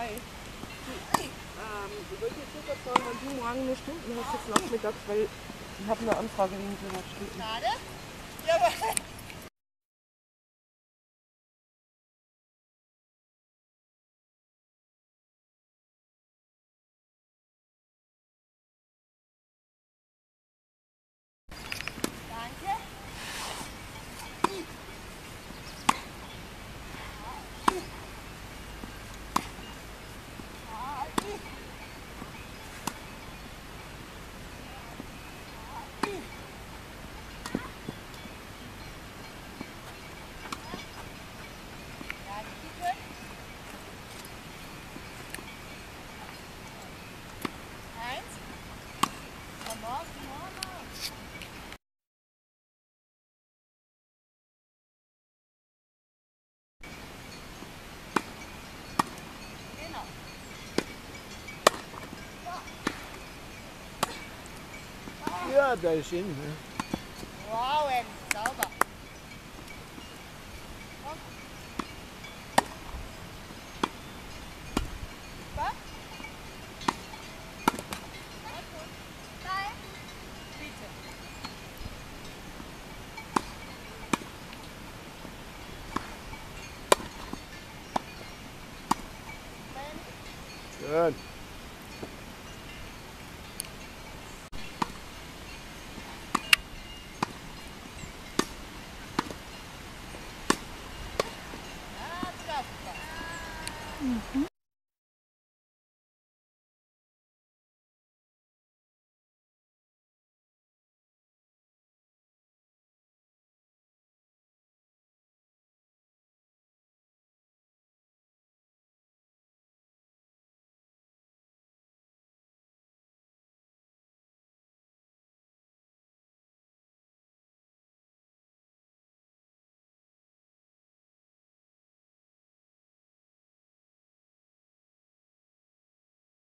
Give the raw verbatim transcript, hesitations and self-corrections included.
Hi. Ähm, ich wollte jetzt sogar fragen, wann du morgen eine Stunden hast, jetzt nachmittags, weil ich habe eine Anfrage wegen so einer Stunden. Schade. Ja, aber danke. Eins. Komm auf, komm auf. Genau. Ja, da ist hin. Ne? Wow, Eddie, sauber. Komm. Super. Nein. Bitte. Schön. Ja, super. Mhm.